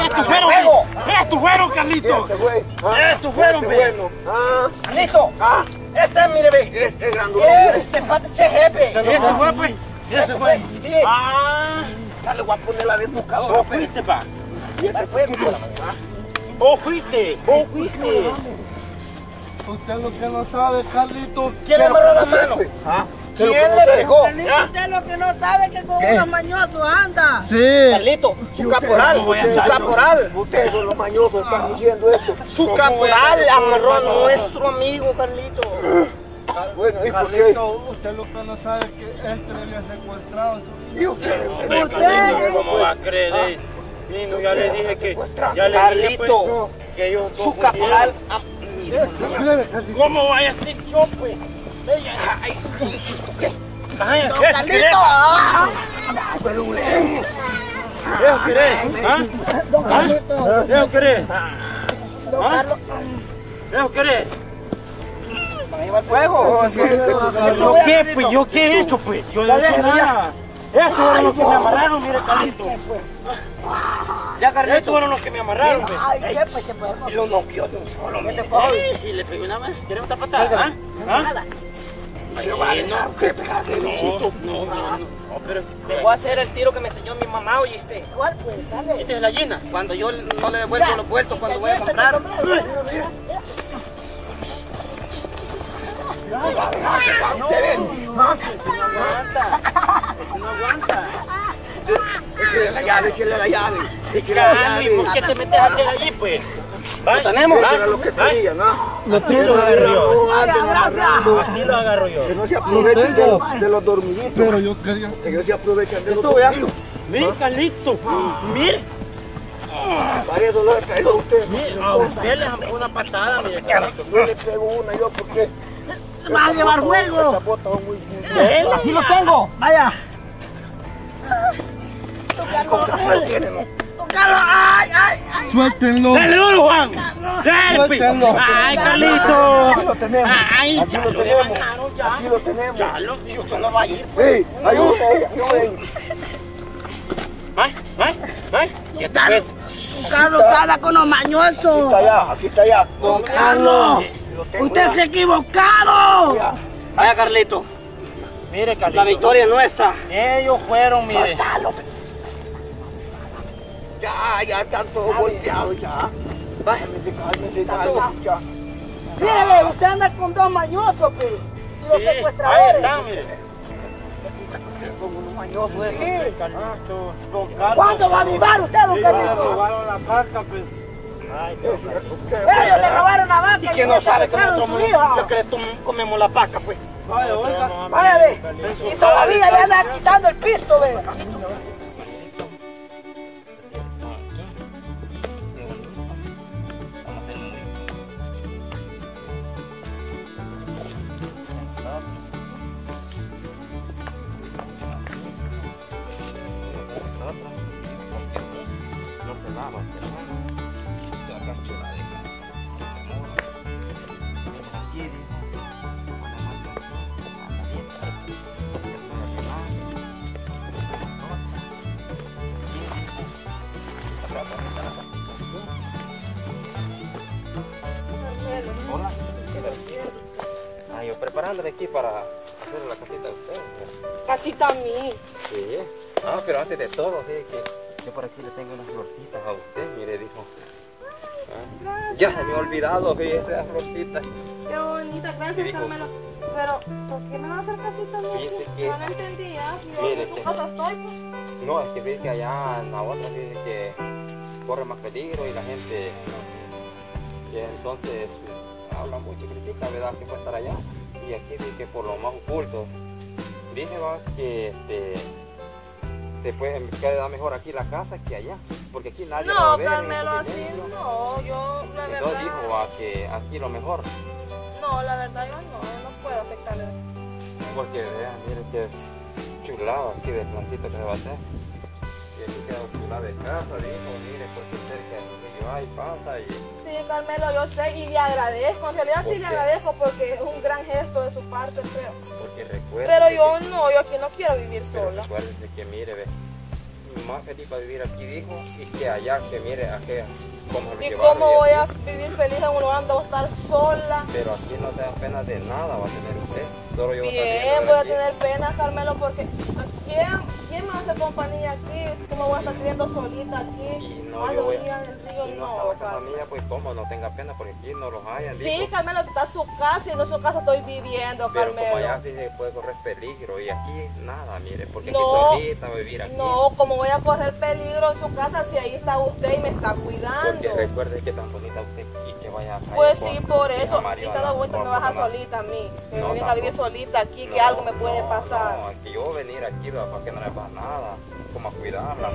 Estos fueron, Carlito. Estos fueron, ve. Carlito. Este, mire, ve. Este grande. Este jefe. Ese fue, pues. Ese fue. Sí. Ya le voy a poner la desbocadora. Vos fuiste, pa. Y este fue, Vos fuiste. Usted lo que no sabe, Carlito. ¿Quién le amarró la mano? ¿Quién le pegó? Usted lo que no sabe es que con unos mañosos anda. Sí. Carlito, su caporal. Su caporal. Ustedes son los mañosos, están diciendo esto. Su caporal amarró a nuestro amigo, Carlito. Bueno, ¿y por qué? Carlito, usted lo que no sabe es que este le había secuestrado a su ¿Y usted? ¿Cómo va a creer? Niño, ya le dije que... Ya le dije, pues, Carlito, que ellos su caporal. ¿Cómo vaya a ser yo, pues? Ay, Carlito. ¿Eso querés? ¿Eso querés? ¿Eso querés? Para llevar fuego. ¿Yo qué, pues? ¿Yo qué he hecho, pues? Yo no he hecho nada. Estos fueron los que me amarraron, mire, Carlito. Ya, Carlito. Estos fueron los que me amarraron, pues. Ay, ¿qué pues? ¿Qué pues? Y lo noqueó de un solo. ¿Qué te pasa? Y le pegó una vez. ¿Quieres otra patada? Nada. No, pero... Voy a hacer el tiro que me enseñó mi mamá, ¿oíste? ¿Cuál pues? Dale. ¿Esta es la llena? Cuando yo no le devuelvo los vueltos cuando voy a comprar. No aguanta. Échale la llave, échale la llave. Cami, ¿por qué te metes a hacer allí, pues? Lo tenemos. Eso era lo que querían, ¿no? Así lo agarro yo. Gracias. Así lo agarro yo. Que no se aprovechen de los dormiditos. Pero yo quería... Que no se aprovechen de los dormiditos. Mire, Carlito. Mire. Varios dolores caídos a usted. Mire, a usted le dejó una patada, mire, Carlito. Yo le pego una yo porque... Va a llevar fuego. Estas botas son muy fuertes. Aquí lo tengo. Vaya. Tócalo. Ay. Suéltenlo. ¡Dale duro, Juan! ¡Dale, pues! ¡Ay, Carlito! Aquí lo tenemos. ¡Ay, Aquí ya lo lo tenemos. levantaron ya! Aquí lo tenemos. Ya lo... Y usted no va a ir. ¡Ey! Ayúdenme. ¡Ay! ¿Qué tal vez? Carlos cada con los mañosos. Aquí está ya. Don Carlos, usted se ha equivocado. Vaya, Carlito. Mire, Carlito. La victoria es nuestra. Ellos fueron, mire. Ya están todos golpeados ya. Cálmese, ya. Mire, usted anda con dos mañosos, pues. Y los Sí, ahí secuestradores. están, mire. Como unos mañosos esos. Sí, Carlito. Don Carlos. ¿Cuándo va a vivar usted, don Carlos? robaron la vaca, pues. Ay, Dios mío. Pero ellos le robaron la vaca. Y que no sabe que nosotros su hija. lo que comemos la vaca, pues. Vaya, oiga. Vaya, ve. Y todavía le andan quitando el pisto, ve. Hola. Yo preparándome aquí para hacer la casita de ustedes. Casita a mí. Sí. Ah, pero antes de todo, sí, que yo por aquí le tengo unas florcitas a usted, mire, dijo. Ya se me ha olvidado, fíjese las florcitas. Qué bonita, gracias, Carmelo. Pero, ¿por qué me va a hacer casita a mí? Fíjese que... No lo entendía. Mire Yo que- en tu casa estoy, pues. No, es que fíjese que allá en la otra dice que corre más peligro y la gente... Y entonces habla mucho y critica, ¿verdad? Que puede estar allá. Y aquí dice que por lo más oculto. Dice, va, que te puede quedar mejor aquí la casa que allá. Porque aquí nadie la va a No, ver, Carmelo, entonces, así medio. no. Yo, la verdad. Entonces dijo, va, que aquí lo mejor. No, la verdad, yo no puedo aceptarle. Porque vean, mire que chulado aquí de plantito que se va a hacer. Y aquí queda chulada de casa, dijo, mire, porque cerca del río ahí pasa y... Sí, Carmelo, yo sé y le agradezco. En realidad sí le agradezco porque es un gran gesto de su parte, creo. Porque recuerde. Pero yo no, yo aquí no quiero vivir sola. Recuérdese que mire, ve, más feliz para vivir aquí, dijo, y que allá, que mire a qué, cómo lo ¿Y llevaron. cómo voy a vivir feliz en un lugar donde voy a estar sola? Pero aquí no te da pena de nada, va a tener usted. Solo yo Bien, voy a tener pena, Carmelo, porque ¿quién me hace compañía aquí? ¿Cómo voy a estar viviendo solita aquí? Y no, a yo la voy orilla del río, y no no, está la casa Carmelo. mía, pues cómo, no tenga pena, porque aquí no los hayan, Sí, dijo. Carmelo, está su casa y no su casa estoy viviendo, Pero Carmelo. como allá sí se puede correr peligro, y aquí nada, mire, porque aquí No, solita va a vivir aquí. No, como voy a correr peligro en su casa si ahí está usted y me está cuidando? Porque recuerde que tan bonita usted y que vaya a Pues con- sí, por hija eso. Y Mariona, cada vuelta me no, baja no, solita a mí. Que no, me venga a vivir tampoco. solita aquí, que No, algo me puede pasar. No, que yo venir aquí para que no le pase nada, como a cuidarla,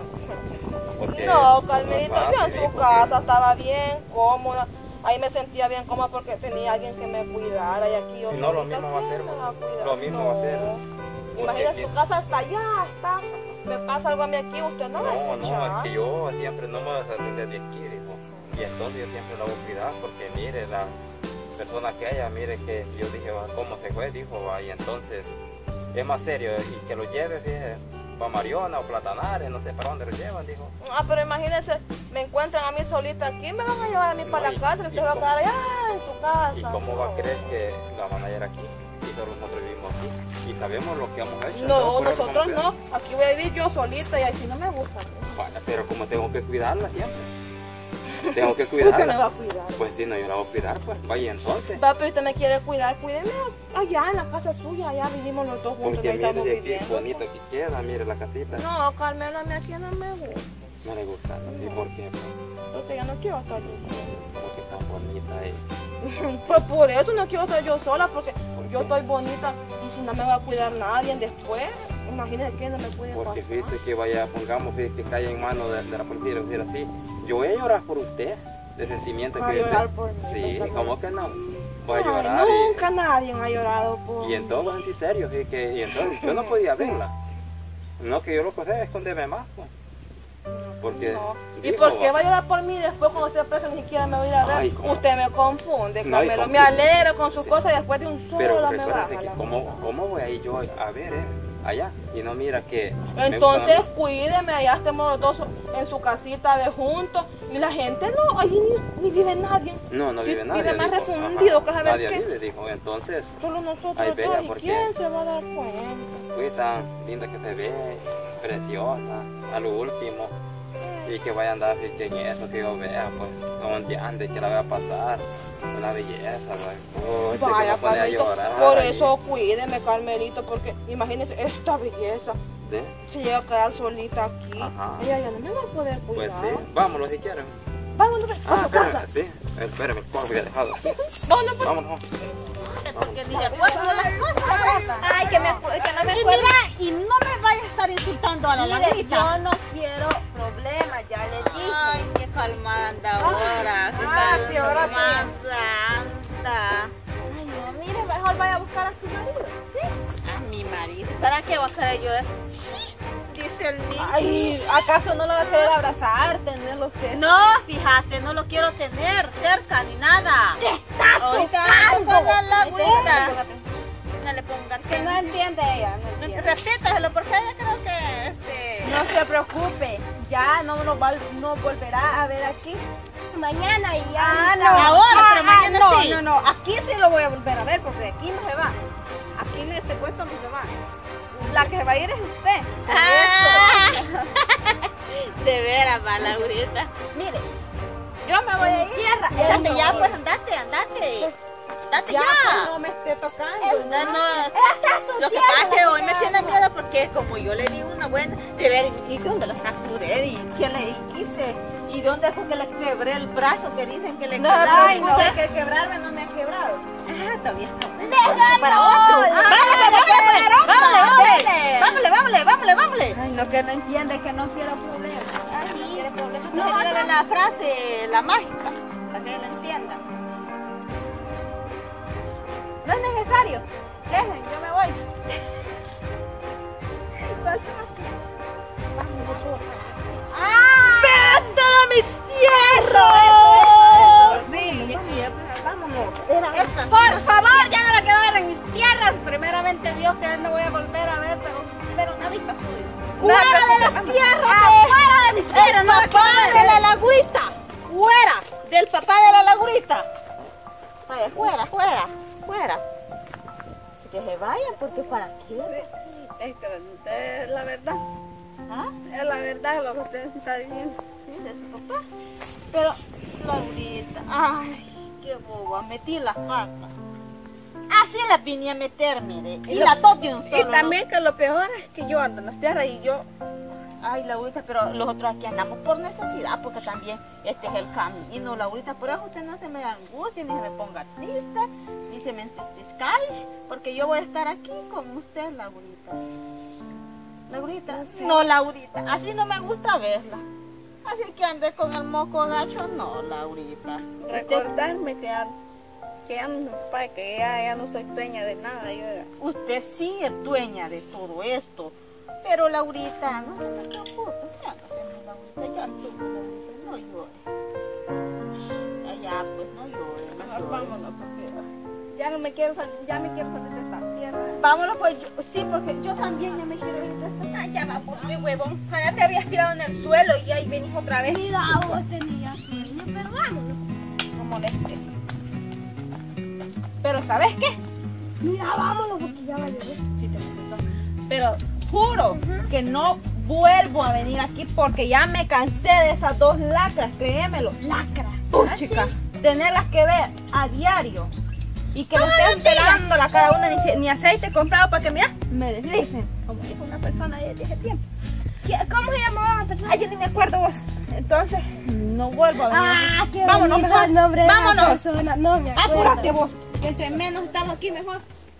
porque No, Carmelito, no es yo fácil, en su porque- casa estaba bien cómoda. Ahí me sentía bien cómoda porque tenía alguien que me cuidara y aquí yo Y no, lo solita, mismo va a ¿quién ser, me va a cuidar? lo mismo va a ser. No. Porque Imagínese, aquí- su casa está allá, está. Me pasa algo a mí aquí, usted no me va a No, escuchar. es que yo siempre no me voy a atender de aquí, dijo. Y entonces yo siempre la voy a cuidar porque mire, la persona que haya, mire que yo dije, va, ¿cómo se fue? Dijo, va, y entonces es más serio y que lo lleve, fíjese, para Mariona o Platanares, no sé para dónde lo llevan, dijo. Ah, pero imagínense, me encuentran a mí solita aquí, me van a llevar a mí No, para y- la cárcel, y usted va a cómo- quedar allá en su casa. ¿Y cómo va a No. creer que la van a ir aquí? Y solo nosotros vivimos aquí y sabemos lo que hemos hecho. No, por eso nosotros vamos a no. Aquí voy a vivir yo solita y así no me gusta. Vaya, pero como tengo que cuidarla siempre. Tengo que ¿Usted me va cuidarla. a cuidar? Pues sí, no, yo la voy a cuidar, pues vaya entonces. Va, pero usted me quiere cuidar, cuídeme allá en la casa suya, allá vivimos los dos juntos, Porque ahí estamos mire de aquí viviendo. bonito que queda, mire la casita. No, Carmelo, a mí aquí no me gusta, No le gusta, ¿no? ¿Y por qué? Pues, porque yo no quiero estar yo porque es tan bonita y... sola. Pues por eso no quiero estar yo sola, porque yo estoy bonita y si no me va a cuidar nadie después, imagínese que no me puede Porque pasar. fíjese que vaya, pongamos que caiga en manos de la policía, decir así, yo voy a llorar por usted, de sentimiento Va a que llorar usted... por mí, Sí, por favor. ¿cómo que no? Voy a Ay, llorar nunca nadie ha llorado por y en todo sentí serio, y entonces yo no podía verla. No, que yo lo que hacía es esconderme más, pues. Porque... No. ¿Y dijo, por qué va a llorar por mí después cuando esté preso ni siquiera me va a ir a ver? Ay, ¿cómo? Usted me confunde, No, y Carmelo. Me confunde. alegro con sus Sí. cosas y después de un solo Pero me recuérdate baja que la cómo voy a ir yo a ver allá y no mira que... me Entonces gustan a mí. cuídeme, allá estemos los dos en su casita de juntos y la gente no, allí ni vive nadie. No, no Sí, vive nadie. vive más dijo. refundido, Ajá, que saber nadie qué. vive, dijo. Entonces, Solo nosotros Ay, bella, dos, ¿y porque- quién se va a dar cuenta? fue tan linda que se ve, preciosa, a lo último. Y que vaya a andar que en eso que yo vea, pues, como un diante que la vea pasar. Una belleza, pues. Pucha, Vaya, que me pone a Carmelito, llorar. por ahí. eso cuídeme, Carmelito, porque imagínese esta belleza. Sí, Si llega a quedar solita aquí, Ajá. ella ya no me va a poder cuidar. pues sí. Vámonos si quieren. Vámonos a su espérame, casa. sí. Espérame, el cuerpo ya dejado aquí. Vámonos, pues. Vámonos. Porque ni le acuerdo de las cosas. Ay, que no me Y acuerdo. mira, y no me vayas a estar insultando a la Mire, lagrita. yo no quiero problemas, ya le dije. Ay, qué calmada anda ahora. Qué sí, ahora sí. calmada anda. Ay, no, mire, mejor vaya a buscar a su marido. ¿Sí? A mi marido. ¿Para qué va a querer yo? Dice el niño. Ay, ¿acaso no lo va a querer abrazar, tenerlo cerca? No, fíjate, no lo quiero tener cerca ni nada. ¡Te está Ahorita tocando! con la lagüita. No le ponga Que no entiende ella, no entiende. Repítaselo porque ella creo que No se preocupe, ya no volverá a ver aquí. Mañana y ya. Ah, no. Ahora, pero mañana no, sí. no, aquí sí lo voy a volver a ver porque aquí no se va. Aquí en este puesto no se va. La que se va a ir es usted. Por Ah. De veras, va Laurita. eso. Mire, yo me voy a ir. Andate ya, pues andate. Andate Ya, ya. no me esté tocando. No, no. Esta es tu Lo que pasa es que hoy me tiene miedo porque como yo le di una buena, de ver, ¿y dónde la capturé? ¿Y qué le hice? ¿Y dónde fue que le quebré el brazo que dicen que le No, quebré? ay, no, que quebrarme no me ha quebrado. Ah, todavía está bueno. ¡Déjalo! Para otro. ¡Vámonos! Vámonos. Ay, no, que no entiende, que no quiero problemas. Ay, no quiere problemas. No, dígale la frase, la mágica, para que él entienda. No es necesario. Dejen, yo me voy. ¡Vendo mis tierras! Sí, vámonos. Esta. Por favor, ya no la quiero ver en mis tierras. Primeramente Dios que no voy a volver a ver, pero nadita suyo. ¡Fuera de las tierras fuera del papá de la Laurita. Vaya, fuera, fuera, fuera. Que se vayan, porque ¿para qué? Es que es la verdad. ¿Ah? Es la verdad lo que usted está diciendo. Sí, de su papá. Pero, Laurita, ay, qué boba, metí las patas. Así las vine a meter, mire. Y las dos de un solo. Y también que lo peor es que yo ando en las tierras y yo... Ay, Laurita, pero nosotros aquí andamos por necesidad, porque también este es el camino, Laurita. Por eso usted no se me angustie, ni se me ponga triste, ni se me entristezcáis, porque yo voy a estar aquí con usted, Laurita. Laurita, no, Laurita, así no me gusta verla. Así que ande con el moco gacho, no, Laurita. Recordarme que ya no, papá, que ya no soy dueña de nada. Usted sí es dueña de todo esto. Pero Laurita, no se me preocupe, ya no se me, Laurita, ya tú, Laurita, no llores. Allá, pues no llores, mejor vámonos, porque ya no me quiero salir, ya me quiero salir de esta tierra. Vámonos, pues sí, porque yo también ya me quiero ir de esta tierra. Ya vamos, qué huevón. Ya te habías tirado en el suelo y ahí venís otra vez. Mira, vos tenías sueño, pero vámonos. No molestes. Pero ¿sabes qué? Mira, vámonos, porque ya va a llover. Sí, te molestó. Pero juro que no vuelvo a venir aquí porque ya me cansé de esas dos lacras, créemelo. Lacras. Chica, tenerlas que ver a diario y que le estén pelando la cara a una ni aceite comprado para que me deslicen, como dijo una persona ahí de ese tiempo. ¿Cómo se llamaba la persona? Ay, yo ni me acuerdo vos. Entonces, no vuelvo a venir aquí. Qué Vámonos bonito mejor. el nombre de la Vámonos. persona. No me acuerdo. Apúrate vos, que entre menos estamos aquí mejor.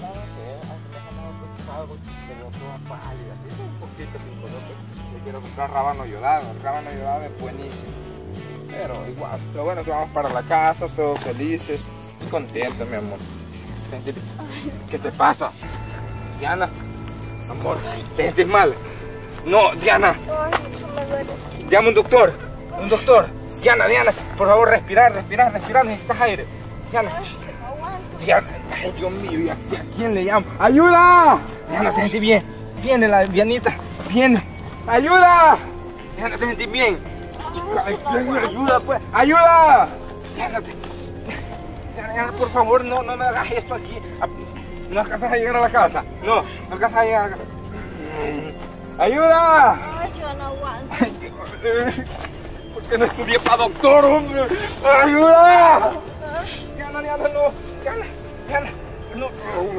Yo quiero comprar rábano yodado. El rábano yodado es buenísimo. Pero igual, lo bueno es que vamos para la casa, todos felices y contentos, mi amor. ¿Qué te pasa? Diana, amor, ¿te sientes mal? No, Diana. Llama un doctor. Un doctor. Diana, por favor, respirar. Necesitas aire. Diana. Ay, Dios mío, ¿y a quién le llamo? ¡Ayuda! Diana, te sentís bien. Viene la Dianita. Viene. ¡Ayuda! Diana, te sentís bien. Ayuda, pues. ¡Ayuda! Diana, por favor, no me hagas esto aquí. No alcanzas a llegar a la casa. No alcanzas a llegar a la casa. ¡Ayuda! Ay, yo no aguanto. ¿Por qué no estudié para doctor, hombre? ¡Ayuda! Diana, no. Diana, no.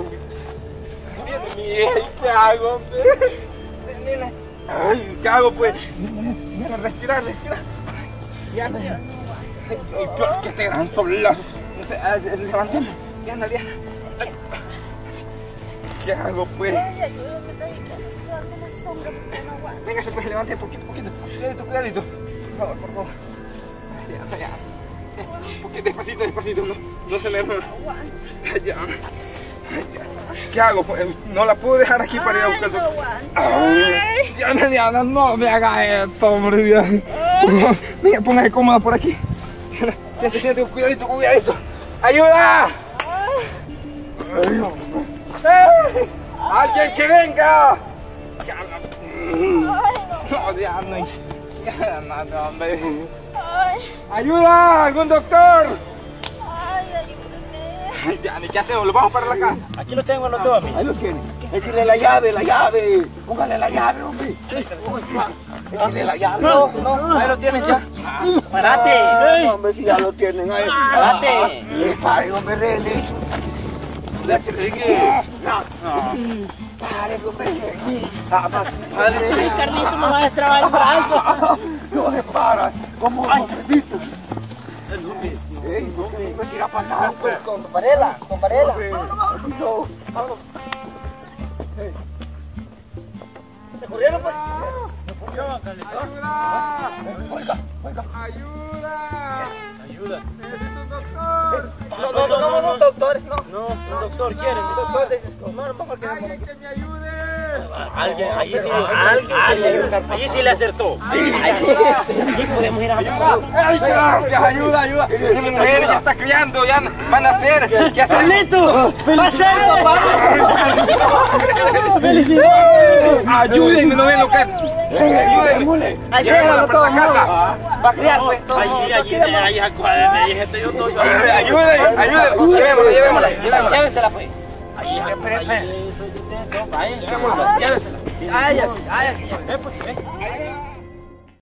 ¿Qué hago, hombre? Nena. Ay, ¿qué hago, pues? Diana, respirar. Diana. Que este gran solazo. No sé, levántame. Diana. ¿Qué hago, pues? Venga, pues levante poquito. Cuidadito. Por favor. Ya. Despacito. No se me mueva. Ya. ¿Qué hago? Pues, no la puedo dejar aquí para ir a buscar el doctor. Diana, no me haga esto, hombre. Diana. Venga, póngase cómoda por aquí. Siente, cuidadito. ¡Ayuda! ¡Alguien que venga! No, Diana, hombre. ¡Ayuda! ¡Algún doctor! Ay, Diana, ¿qué hacemos? ¿Lo vamos para la casa? Aquí lo tengo los dos. Ahí lo tiene. Échale la llave. Póngale la llave, hombre. Échale la llave. No, ahí lo tienen ya. Párate. No, hombre, si ya lo tienen ahí. Párate. Pare, hombre, René. Pare, hombre. Ay, Carlito, me va a destrabar el brazo. No se para. ¿Cómo, hombrecito? No tira para acá, pues. Con Varela. No. ¿Se corrieron, pues? Ayuda. Necesito un doctor. No, doctores, no. No, un doctor quiere. Doctor, no, mejor que Alguien que me ayude. Alguien, ahí sí, ahí sí le acertó. Aquí podemos ir a ¡Ay, gracias! ¡Ayuda, ayuda! Mi mujer ya está criando, ya van a hacer. ¿Qué hacer? ¡Carlito! ¡Pasar, papá! ¡Felicidades! Ayúdenme, no ven lo que. Ayúdenme. Ayúdenme, todo casa. Va a criar, pues, todo. Ahí, acuádeme, gente, yo estoy. Ayúdenme, ayúdenme. Llevémosla. Llévensela, pues. Ahí, Llévensela. Ay, así, ay, así.